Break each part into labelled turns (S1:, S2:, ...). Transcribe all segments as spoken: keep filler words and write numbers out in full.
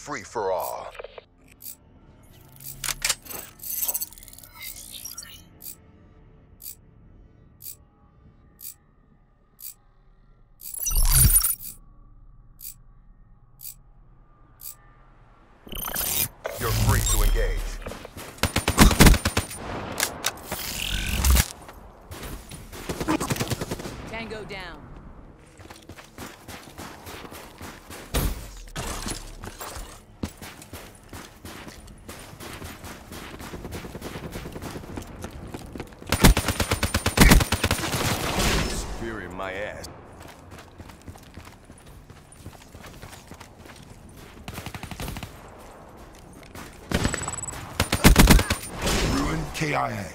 S1: free for all. You're free to engage.
S2: Tango down.
S1: Superior my ass.
S3: Ruin K I A.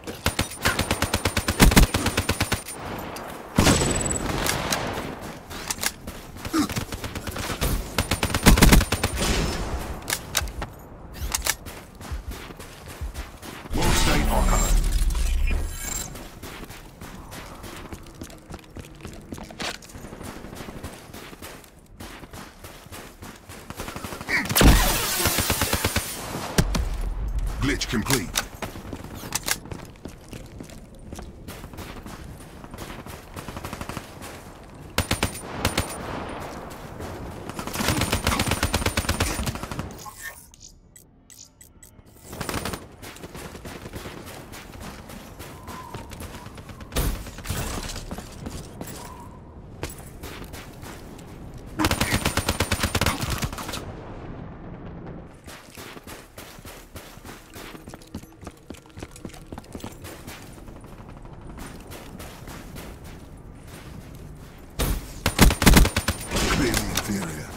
S3: State Archive. Glitch complete. Inferior.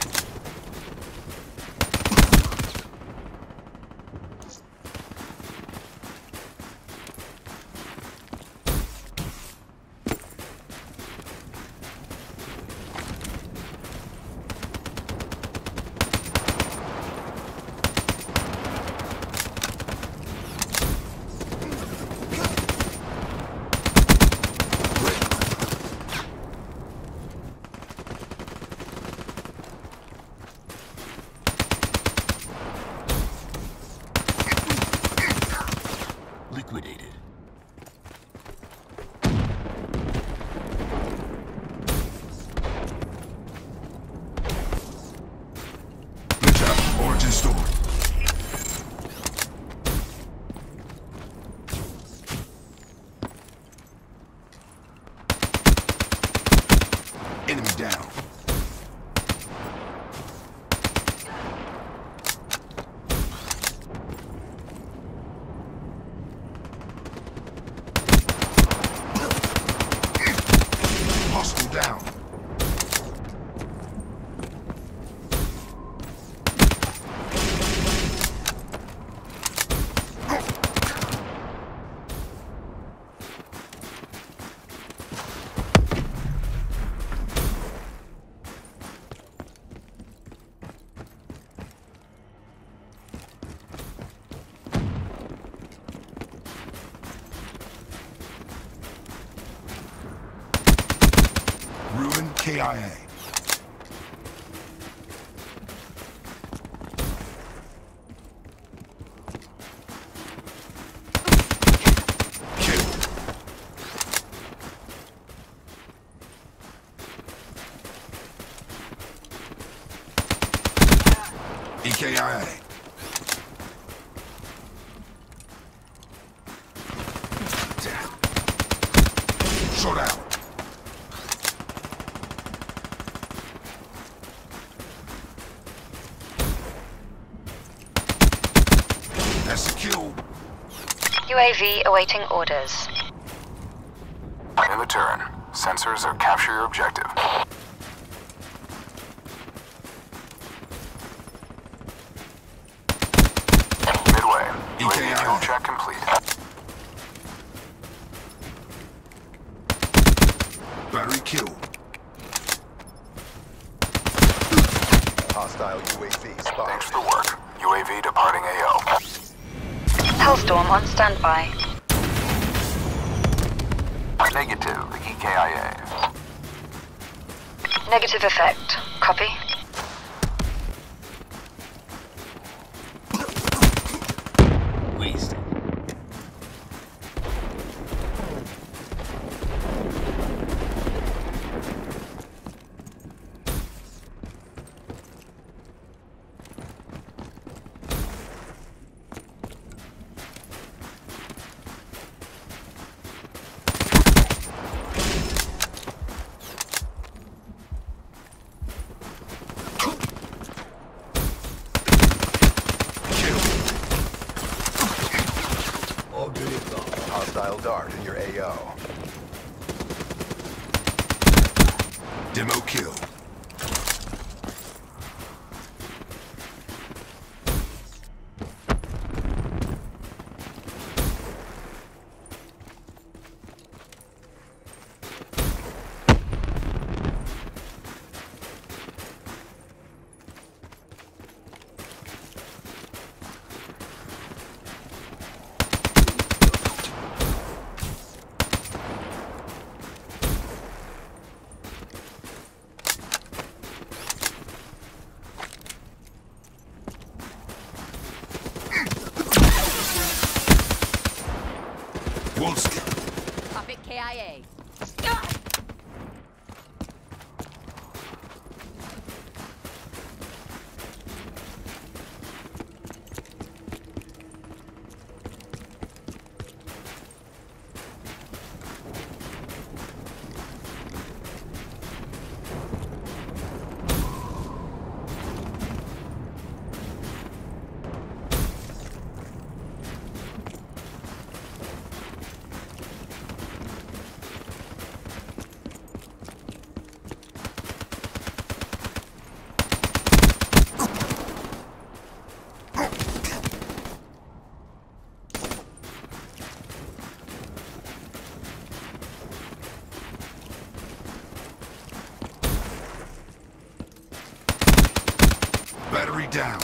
S3: Liquidated. Good job. Origin stored. Enemy down. Hostile down. Ruin K I A. Killed. E K I A. Shut out. That's a kill.
S4: U A V awaiting orders.
S5: In the turn, sensors are capture your objective. Midway. U A V kill check complete.
S3: Battery kill.
S1: Hostile U A V spotted.
S5: Thanks for the work. U A V departing A O.
S4: Hellstorm on standby.
S5: Negative, E K I A.
S4: Negative effect. Copy.
S1: Dart in your A O.
S3: Demo kill. Wolski.
S2: Puppet K I A.
S3: Battery down.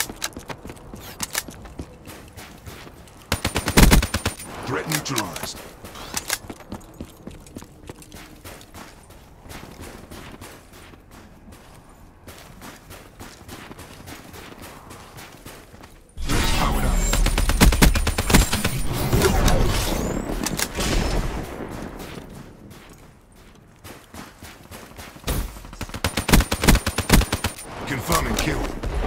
S3: Threat neutralized. Powered up. Confirming kill.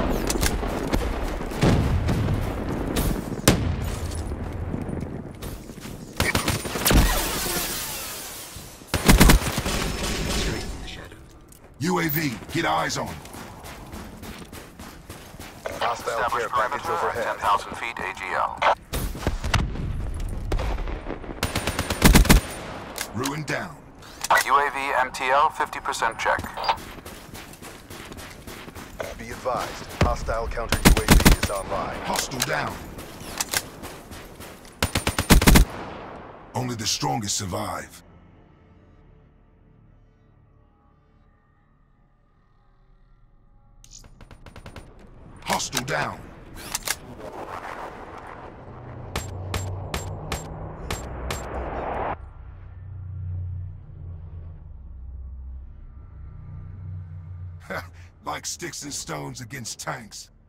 S3: U A V, get eyes on.
S1: Hostile care
S5: Established
S1: package
S5: perimeter
S1: overhead.
S5: ten thousand feet A G L.
S3: Ruin down.
S5: U A V M T L fifty percent check.
S1: Be advised, hostile counter U A V is online.
S3: Hostile down. Only the strongest survive. Hostile down. Like sticks and stones against tanks.